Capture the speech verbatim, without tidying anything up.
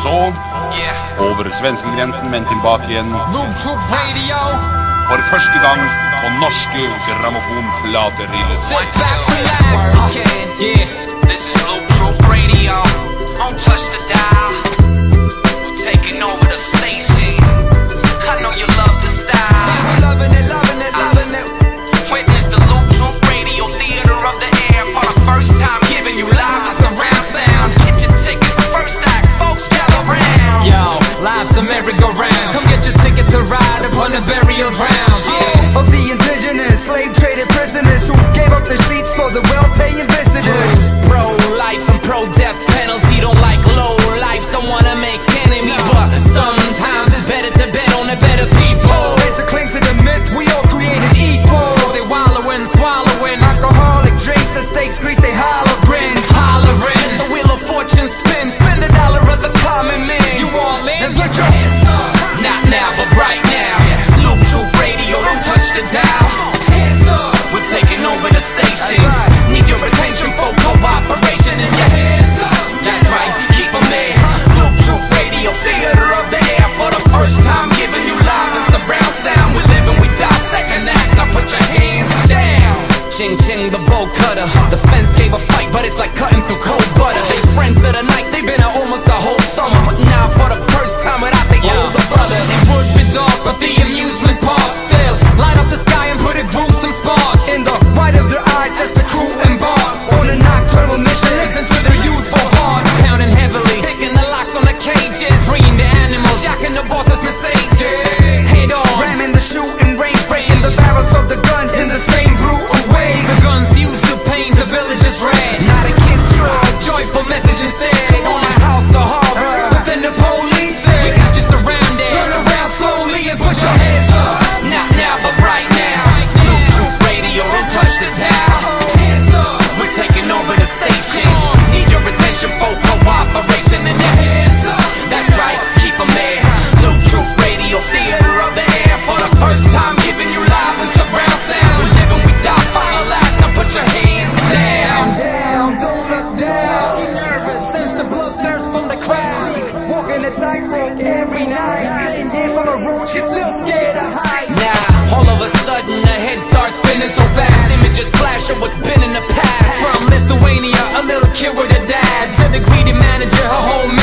så over svenskegrensen, men tilbake igjen for første gang på norske grammofonplateriller. Yeah, this is Loop Troop Radio. Don't touch the dial. We're taking over the station. I know you love the style. Loving it, loving it, loving it. Witness the Loop Troop Radio Theater of the Air for the first time, giving you live surround sound. Get your tickets, first act, folks gather round. Yo, live's a merry-go-round. Come get your ticket to ride upon the burial grounds. Yeah. Of the indigenous, slave-traded prisoners who gave up their seats for the well-paying visitors. Pro-life and pro-death penalty. Don't like low life, don't wanna make enemies, but sometimes it's better to bet on the better people. And to cling to the myth we all created equal. So they wallowing, swallowing alcoholic drinks and steaks grease, they hollow grins. Hollering, the wheel of fortune spins. Spend a dollar of the common man. You all in? Then get your hands up. Not now, but right now. Loop Troop Radio, don't touch the dial. Hands up. We're taking over the station. Right. Need your attention for cooperation in your hands up. That's right, keep them there. Loop Troop Radio, Theater of the Air for the first time, giving you live and surround sound. We live and we die, second act. Now put your hands down. Ching ching, the bolt cutter. The fence gave a fight, but it's like cutting through cold butter. They friends of the night, they've been out almost the whole summer, but now for the first time without their older brother. It would be dark, but the amusement park still light up the sky and put a gruesome spark In the white of their eyes, as the crew embark on a nocturnal mission. Listen to the youthful hearts pounding heavily, Picking the locks on the cages, freeing the animals, jacking the boss's Mercedes. head on. ramming the shooting range, breaking the barrels of the guns in the same brutal ways. The guns used to paint the villages red. Not a kid's drug. A joyful message instead. On a house of horror, But then the police We said, got you surrounded. turn around slowly and put your hands up. not now, but right now. Loop Troop Radio, don't touch the dial. Hands up. We're taking over the station. Need your attention for cooperation in your hands up. That's right, keep them there. Loop Troop Radio, Theater of the Air for the first time, giving you live and surround sound. We live and we die, final act. Now put your hands down. Down, don't look down. She nervous since the bloodthirst from the crowd. Walking a tightrope every night. Ten years on the road, she's still scared of heights. Now, all of a sudden, her head starts spinning so fast. Images flash of what's been in the past. From Lithuania, a little kid with a dad, to the greedy manager, her whole